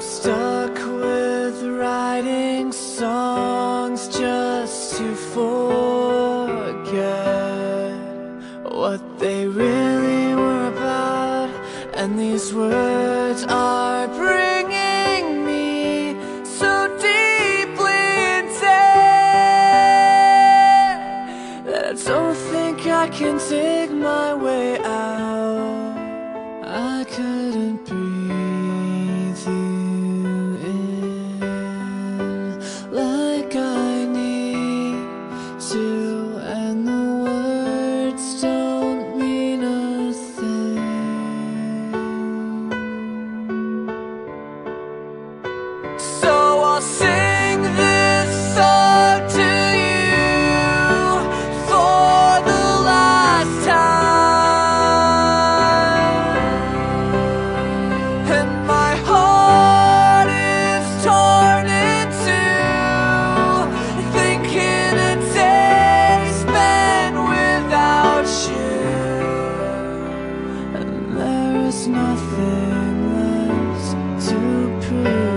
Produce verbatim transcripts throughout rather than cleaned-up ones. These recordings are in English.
stuck with writing songs just to forget what they really were about, and these words are bringing me so deeply in debt that I don't think I can dig my way out. I couldn't breathe you in like I need to, and the words don't mean a thing. So I'll sing this song to you for the last time, and my heart is torn in two, thinking a day spent without you, and there is nothing left to prove.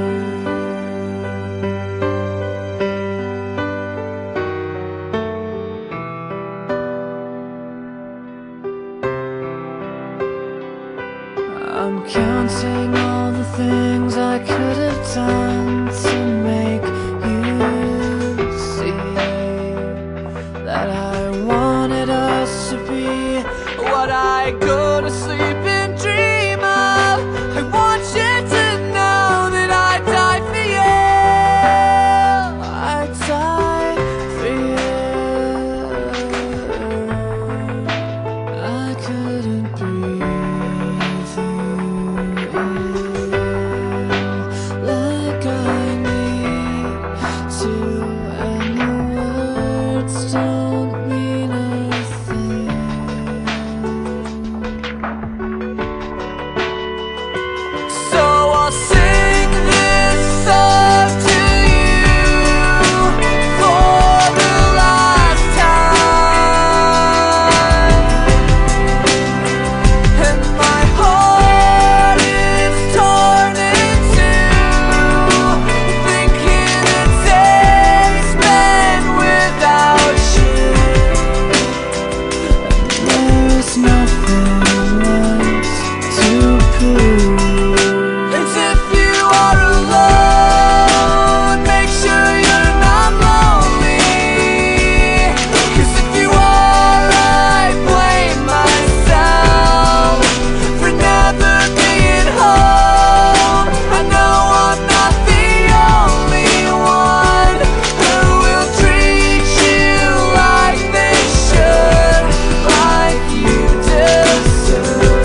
I'm counting all the things I could have done to make you see that I wanted us to be what I go to sleep and dream of. I want you to know that I die for you. I die for you. I couldn't breathe like I need to, and the words don't mean a thing. So I'll sing this song to you for the last time, and my heart is torn in two, thinking a day spent without you, and there is nothing left to prove. And if you are alone, make sure you're not lonely, 'cause if you are, I blame myself for never being home. I know I'm not the only one who will treat you like they should, like you deserve.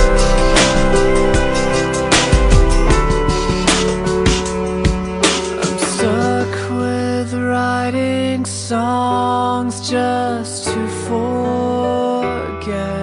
I'm stuck with writing songs just to forget